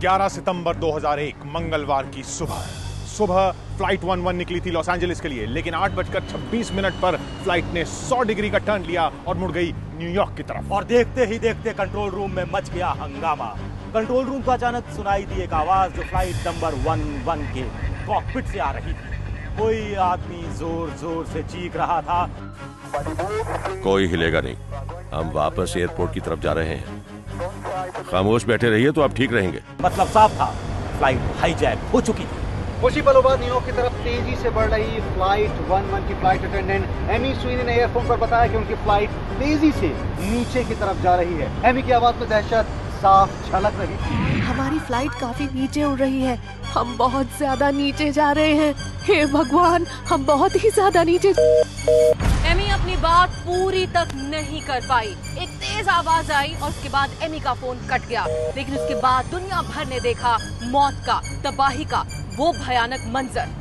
11 सितंबर 2001 मंगलवार की सुबह फ्लाइट 11 निकली थी लॉस एंजलिस के लिए, लेकिन 8:26 पर फ्लाइट ने 100 डिग्री का टर्न लिया और मुड़ गई न्यूयॉर्क की तरफ। और देखते ही देखते कंट्रोल रूम में मच गया हंगामा। कंट्रोल रूम को अचानक सुनाई दी एक आवाज जो फ्लाइट नंबर 11 के कॉकपिट से आ रही थी। कोई आदमी जोर जोर से चीख रहा था, कोई हिलेगा नहीं, हम वापस एयरपोर्ट की तरफ जा रहे हैं, खामोश बैठे रहिए तो आप ठीक रहेंगे। मतलब साफ था, फ्लाइट हाईजैक हो चुकी थी। कुछ ही पलों बाद न्यूयॉर्क की तरफ तेजी से बढ़ रही फ्लाइट 11 की फ्लाइट अटेंडेंट एमी स्वीनी ने एयरफोन पर बताया कि उनकी फ्लाइट तेजी से नीचे की तरफ जा रही है। एमी की आवाज में दहशत साफ झलक रही थी। हमारी फ्लाइट काफी नीचे उड़ रही है, हम बहुत ज्यादा नीचे जा रहे हैं। हे भगवान, हम बहुत ही ज्यादा नीचे। एमी अपनी बात पूरी तक नहीं कर पाई। एक तेज आवाज आई और उसके बाद एमी का फोन कट गया। लेकिन उसके बाद दुनिया भर ने देखा मौत का, तबाही का वो भयानक मंजर।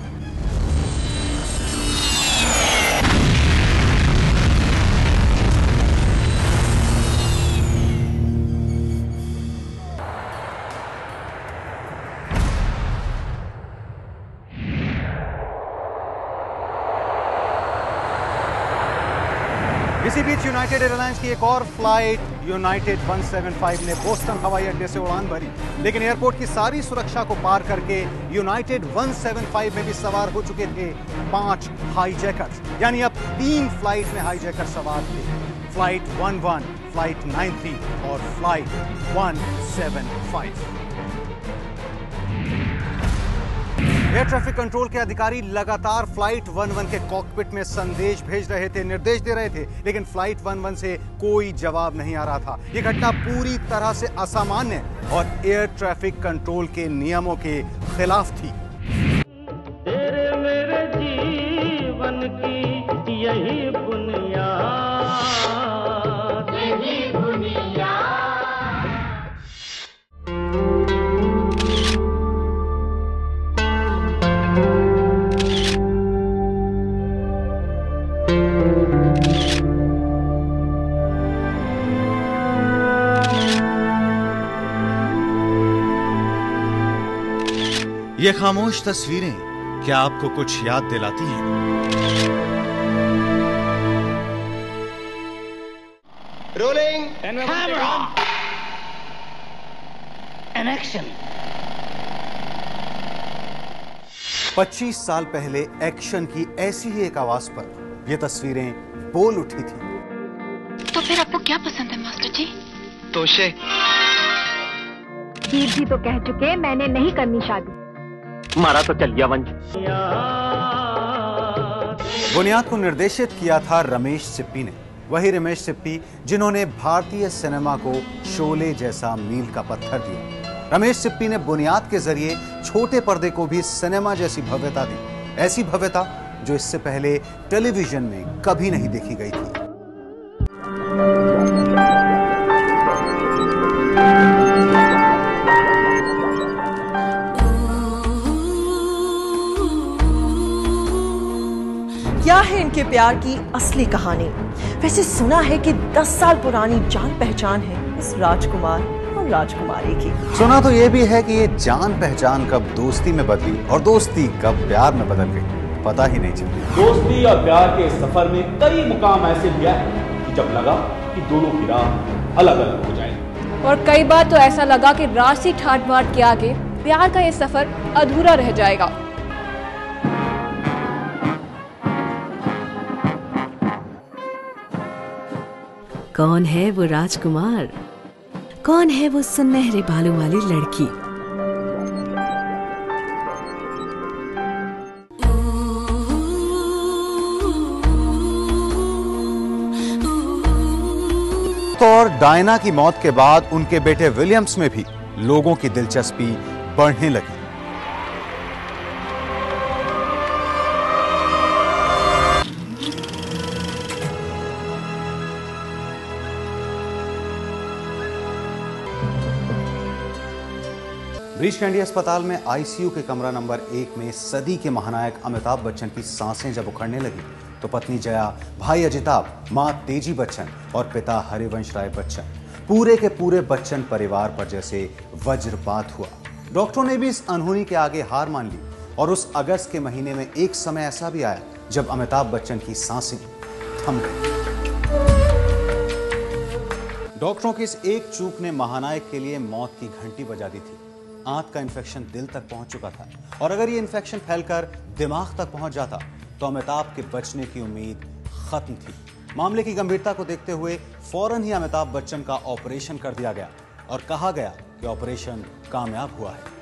इसी बीच यूनाइटेड एयरलाइंस की एक और फ्लाइट यूनाइटेड 175 ने बोस्टन हवाई अड्डे से उड़ान भरी, लेकिन एयरपोर्ट की सारी सुरक्षा को पार करके यूनाइटेड 175 में भी सवार हो चुके थे 5 हाईजैकर्स। यानी अब 3 फ्लाइट में हाईजैकर सवार थे, फ्लाइट 11, फ्लाइट 93 और फ्लाइट 175। एयर ट्रैफिक कंट्रोल के अधिकारी लगातार फ्लाइट 11 के कॉकपिट में संदेश भेज रहे थे, निर्देश दे रहे थे, लेकिन फ्लाइट 11 से कोई जवाब नहीं आ रहा था। यह घटना पूरी तरह से असामान्य और एयर ट्रैफिक कंट्रोल के नियमों के खिलाफ थी। तेरे मेरे जीवन की यही बुनियाद, यही बुनियाद। ये खामोश तस्वीरें क्या आपको कुछ याद दिलाती हैं? Rolling camera and action. 25 साल पहले एक्शन की ऐसी ही एक आवाज पर ये तस्वीरें बोल उठी थी। तो फिर आपको क्या पसंद है मास्टर जी? तोशे। वीर जी तो कह चुके मैंने नहीं करनी शादी। मारा तो चल गया वंश। बुनियाद को निर्देशित किया था रमेश सिप्पी ने, वही रमेश सिप्पी जिन्होंने भारतीय सिनेमा को शोले जैसा मील का पत्थर दिया। रमेश सिप्पी ने बुनियाद के जरिए छोटे पर्दे को भी सिनेमा जैसी भव्यता दी, ऐसी भव्यता जो इससे पहले टेलीविजन में कभी नहीं देखी गई थी। क्या है इनके प्यार की असली कहानी? वैसे सुना है कि 10 साल पुरानी जान पहचान है इस राजकुमार और राजकुमारी की। सुना तो ये भी है कि ये जान पहचान कब दोस्ती में बदली और दोस्ती कब प्यार में बदल गई, पता ही नहीं चली। दोस्ती और प्यार के सफर में कई मुकाम ऐसे लिया है कि जब लगा कि दोनों की राह अलग अलग हो जाएगी, और कई बार तो ऐसा लगा कि राशि ठाट बाट के आगे प्यार का ये सफर अधूरा रह जाएगा। कौन है वो राजकुमार? कौन है वो सुनहरे बालों वाली लड़की? तो और डायना की मौत के बाद उनके बेटे विलियम्स में भी लोगों की दिलचस्पी बढ़ने लगी। ब्रीच कैंडी अस्पताल में आईसीयू के कमरा नंबर 1 में सदी के महानायक अमिताभ बच्चन की सांसें जब उखड़ने लगी तो पत्नी जया, भाई अजिताभ, मां तेजी बच्चन और पिता हरिवंश राय बच्चन, पूरे के पूरे बच्चन परिवार पर जैसे वज्रपात हुआ। डॉक्टरों ने भी इस अनहोनी के आगे हार मान ली और उस अगस्त के महीने में एक समय ऐसा भी आया जब अमिताभ बच्चन की सांसें थम गई। डॉक्टरों की इस एक चूक ने महानायक के लिए मौत की घंटी बजा दी थी। आंत का इन्फेक्शन दिल तक पहुंच चुका था और अगर ये इन्फेक्शन फैलकर दिमाग तक पहुंच जाता तो अमिताभ के बचने की उम्मीद खत्म थी। मामले की गंभीरता को देखते हुए फौरन ही अमिताभ बच्चन का ऑपरेशन कर दिया गया और कहा गया कि ऑपरेशन कामयाब हुआ है।